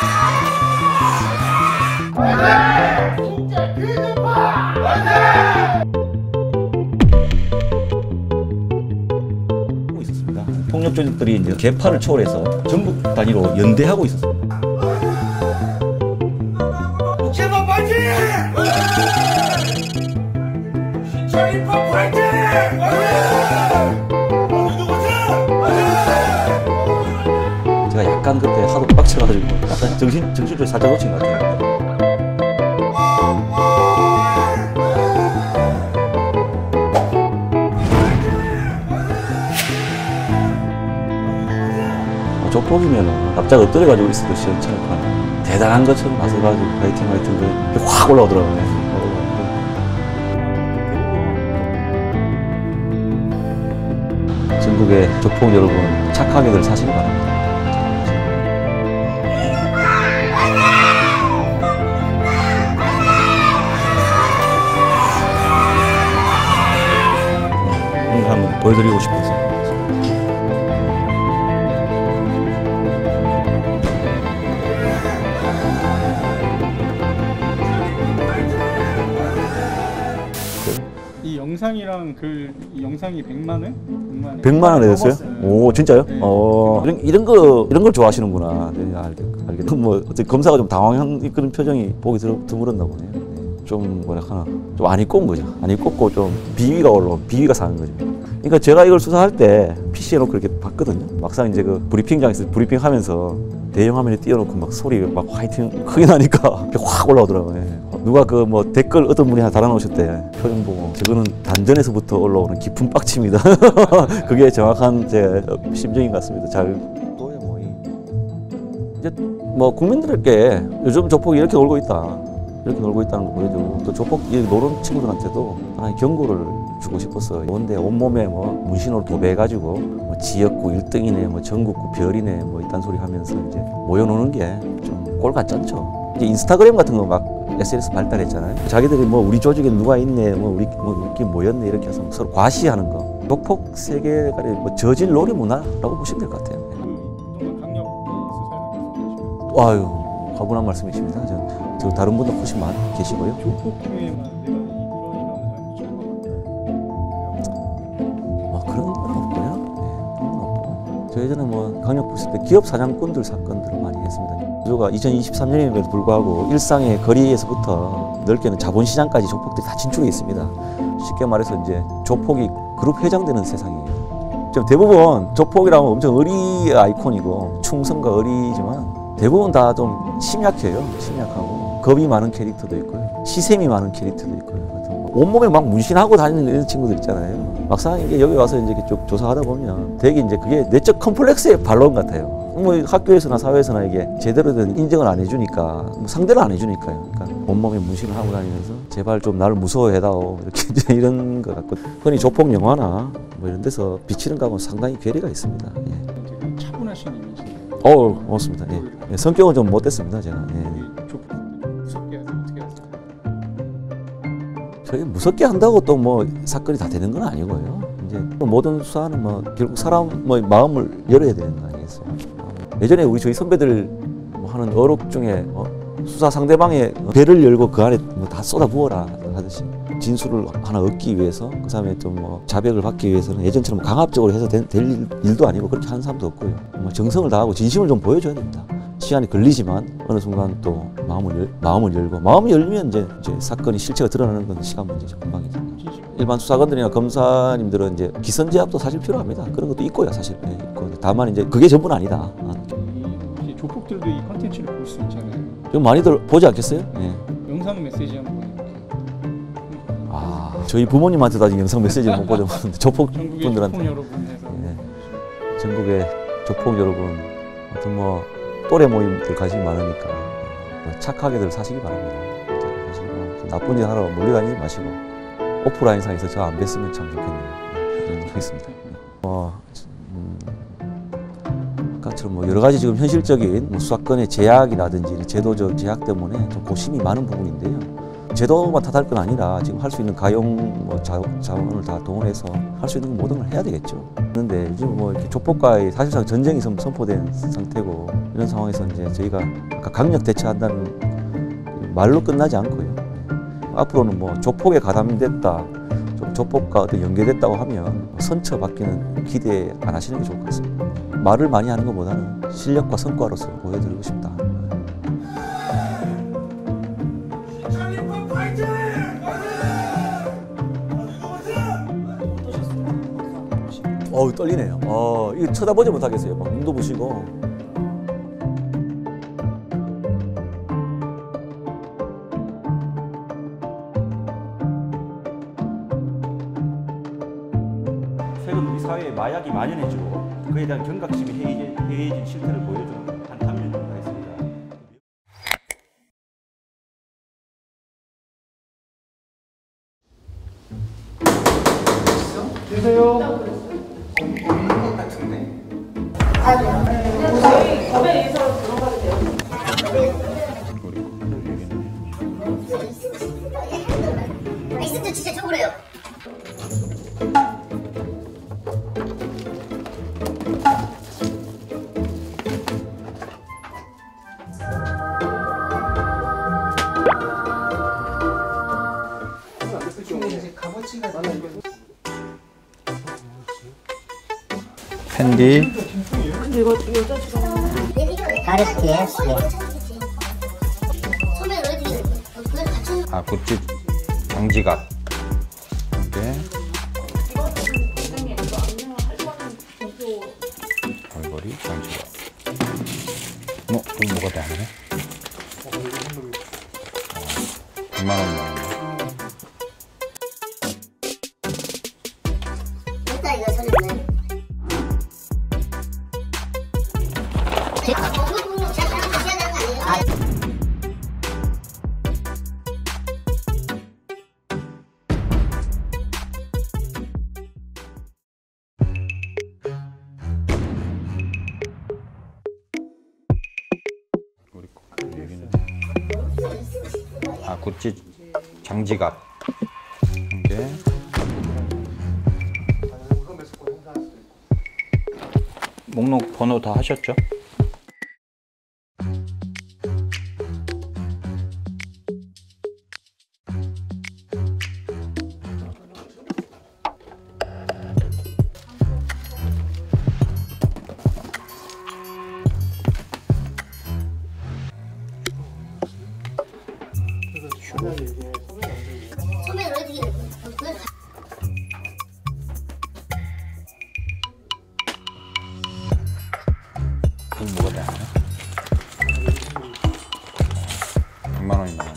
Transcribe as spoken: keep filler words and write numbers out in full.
있었습니다. 폭력 조직들이 이제 계파를 초월해서 전국 단위로 연대하고 있었습니다. 제발 파이팅! 신철 힙합 파이팅! 제가 약간 그때 하도 빡쳐가지고 약간 정신, 정신줄 살짝 놓친 것 같아요. 조폭이면 납작 엎드려가지고 있어도 시원찮을까. 대단한 것처럼 나서가지고 화이팅 화이팅 확 올라오더라고요. 전국의 조폭 여러분, 착하게들 사시기 바랍니다. 오늘 한번 보여드리고 싶어서. 이 영상이랑 그 이 영상이 백만 원? 백만 원. 백만 원 내셨어요? 오, 진짜요? 네. 어, 이런, 이런 거, 이런 걸 좋아하시는구나. 네, 알겠, 알겠. 뭐, 어떻게 검사가 좀 당황한 그런 표정이 보기 드물었나 보네요. 네. 좀, 뭐라 하나, 좀 안이 꼽은 거죠. 안이 꼽고 좀 비위가 올라오고, 비위가 사는 거죠. 그러니까 제가 이걸 수사할 때 피씨에 놓고 이렇게 봤거든요. 막상 이제 그 브리핑장에서 브리핑 하면서 대형 화면에 띄워놓고 막 소리 막 화이팅 크게 나니까 확 올라오더라고요. 누가 그 뭐 댓글 어떤 분이 하나 달아놓으셨대. 표정 보고 저거는 단전에서부터 올라오는 깊은 빡침이다. 그게 정확한 제 심정인 것 같습니다. 잘 또야 뭐 이제 뭐 국민들에게 요즘 조폭이 이렇게 놀고 있다, 이렇게 놀고 있다는 거 보여주고, 또 조폭 노는 친구들한테도 하나의 경고를 주고 싶었어요. 뭔데 온몸에 뭐 문신으로 도배해가지고 뭐 지역구 일 등이네, 뭐 전국구 별이네, 뭐 이딴 소리 하면서 이제 모여노는 게 좀 꼴 같잖죠. 이제 인스타그램 같은 거 막 에스엔에스 발달했잖아요. 자기들이 뭐 우리 조직에 누가 있네, 뭐 우리 뭐 우리 모였네 이렇게 해서 서로 과시하는 거. 조폭 세계가 뭐 저질 놀이 문화라고 보시면 될 것 같아요. 그동안 강력 수사를 아유, 과분한 말씀이십니다. 저, 저 다른 분도 훨씬 많이 계시고요. 조폭 후에만 내가 이런 이런 사람이 처음 뭐 그런 건 없고요. 네, 그런 건 없고. 저 예전에 뭐 강력부 있을 때 기업 사장꾼들 사건들을 많이 했습니다. 구조가 이천이십삼 년임에도 불구하고 일상의 거리에서부터 넓게는 자본시장까지 조폭들이 다 진출해 있습니다. 쉽게 말해서 이제 조폭이 그룹 회장되는 세상이에요. 지금 대부분 조폭이라면 엄청 의리 아이콘이고 충성과 의리지만 대부분 다 좀 심약해요. 심약하고 겁이 많은 캐릭터도 있고요. 시샘이 많은 캐릭터도 있고요. 온몸에 막 문신하고 다니는 이런 친구들 있잖아요. 막상 이게 여기 와서 이제 쭉 조사하다 보면 되게 이제 그게 내적 컴플렉스의 반론 같아요. 뭐 학교에서나 사회에서나 이게 제대로 된 인정을 안 해주니까, 뭐 상대를 안 해주니까요. 그러니까 온몸에 문신을 하고 다니면서 제발 좀 나를 무서워해다오 이렇게 이제 이런 것 같고, 흔히 조폭 영화나 뭐 이런 데서 비치는 거하고는 상당히 괴리가 있습니다. 예. 차분하신 이미지. 어, 고맙습니다. 예. 예, 성격은 좀 못됐습니다, 제가. 예. 조폭 무섭게 해서 어떻게 하세요? 저희 무섭게 한다고 또 뭐 사건이 다 되는 건 아니고요. 이제 모든 수사는 뭐 결국 사람 뭐 마음을 열어야 되는 거 아니겠어요? 예전에 우리 저희 선배들 뭐 하는 어록 중에 어, 수사 상대방의 배를 열고 그 안에 뭐 다 쏟아부어라 하듯이 진술을 하나 얻기 위해서, 그 다음에 좀 뭐 자백을 받기 위해서는 예전처럼 강압적으로 해서 될, 될 일도 아니고 그렇게 하는 사람도 없고요. 뭐 정성을 다하고 진심을 좀 보여줘야 됩니다. 시간이 걸리지만 어느 순간 또 마음을 열, 마음을 열고, 마음이 열리면 이제, 이제 사건이 실체가 드러나는 건 시간 문제죠. 금방이죠. 일반 수사관들이나 검사님들은 이제 기선제압도 사실 필요합니다. 그런 것도 있고요, 사실. 네, 있고. 다만 이제 그게 전부는 아니다. 이 조폭들도 이 컨텐츠를 볼 수 있잖아요. 좀 많이들 보지 않겠어요? 네. 영상 메시지 한번 이렇게. 아, 저희 부모님한테도 아직 영상 메시지를 못 보내봤는데 조폭 전국의 분들한테. 조폭 여러분에서. 네. 전국의 조폭 여러분, 아무튼 뭐 또래 모임들 관심이 많으니까 착하게들 사시기 바랍니다. 사시고 나쁜 짓 하러 몰려다니지 마시고 오프라인상에서 저 안 뵀으면 참 좋겠네요. 네, 그 정도 하겠습니다. 어, 음, 아까처럼 뭐 여러 가지 지금 현실적인 뭐 수사권의 제약이라든지 제도적 제약 때문에 좀 고심이 많은 부분인데요. 제도만 탓할 건 아니라 지금 할 수 있는 가용 뭐 자, 자원을 다 동원해서 할 수 있는 모든 걸 해야 되겠죠. 그런데 지금 뭐 이렇게 조폭과의 사실상 전쟁이 선- 선포된 상태고 이런 상황에서 이제 저희가 아까 강력 대처한다는 말로 끝나지 않고요. 앞으로는 뭐 조폭에 가담됐다, 좀 조폭과 어떤 연계됐다고 하면 선처 받기는 기대 안 하시는 게 좋을 것 같습니다. 말을 많이 하는 것보다는 실력과 성과로서 보여드리고 싶다. 신청 입법 파이팅! 어우 떨리네요. 어 이거 쳐다보지 못하겠어요. 막 눈도 부시고. 최근 우리 사회에 마약이 만연해지고 그에 대한 경각심이 해이해진, 해이해진 실태를 보여주는 한 단면입니다. 있습니다. 있으면 진짜 좋으래요. 캔디 가르치에 소매 너희들이 그걸 갖춘 아 굿즈 장지갑 이게 걸거리 장지갑 어? 또 뭐가 다르네? 백만 원 나오네. 됐다 이거 소리는. 제가 공부 잘 하는 거 해야 되는 거 아니에요? 우리 거 여기는 아 굿즈 장지갑 이게 목록 번호 다 하셨죠? 소매 너희들이 그걸 이거 뭐가 다르네? 백만 원이 나오네.